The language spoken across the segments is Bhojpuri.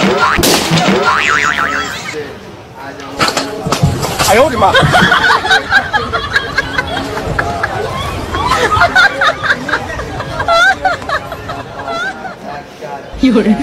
哎呦我的妈！ 有人。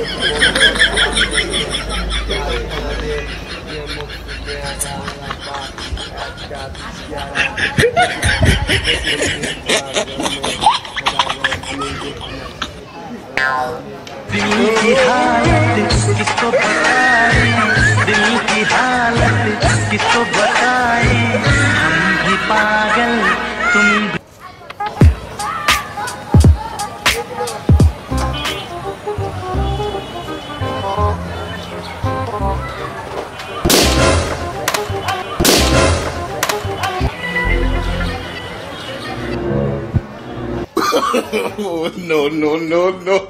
दिल की हालत किसको बताएं, दिल की हालत किसको बताएं, हम भी पागल तुम भी Oh, no, no, no, no.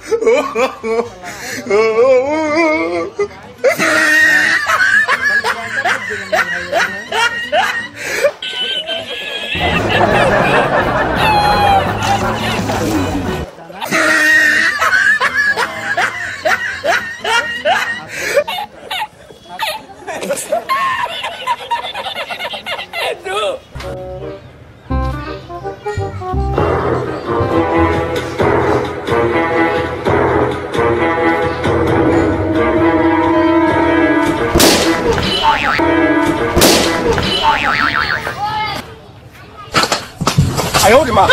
哎呦我的妈！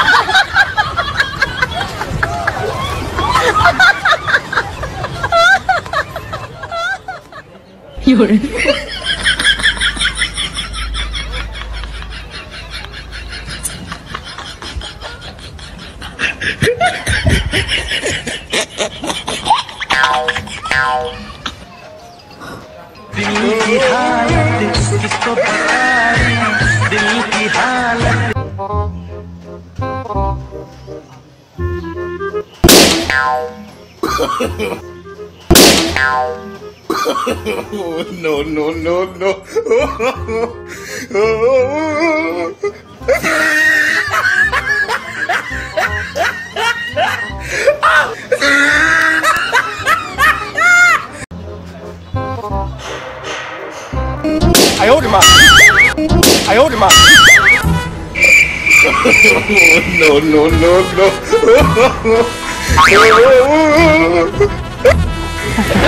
有人。 दिल की हालत किसको बताएं, दिल की हालत No, no, no, no.哎呦我的妈！哎呦我的妈！No, no, no, no.